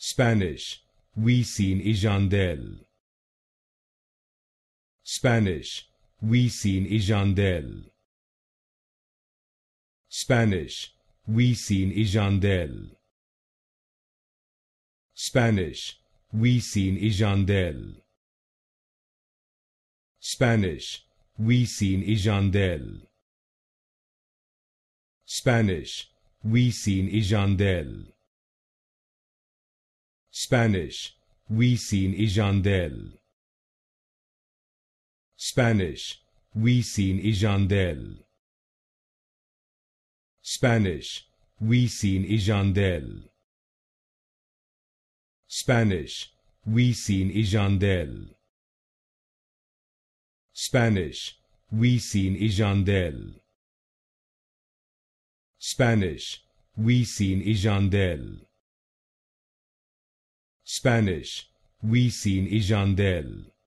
Spanish, Wisin Yandel. Spanish, Wisin Yandel. Spanish, Wisin Yandel. Spanish, Wisin Yandel. Spanish, Wisin Yandel. Spanish, Wisin Yandel. Spanish, Wisin Yandel. Spanish, Wisin Yandel. Spanish, Wisin Yandel. Spanish, Wisin Yandel. Spanish, Wisin Yandel. Spanish, Wisin Yandel. Spanish, Wisin Yandel.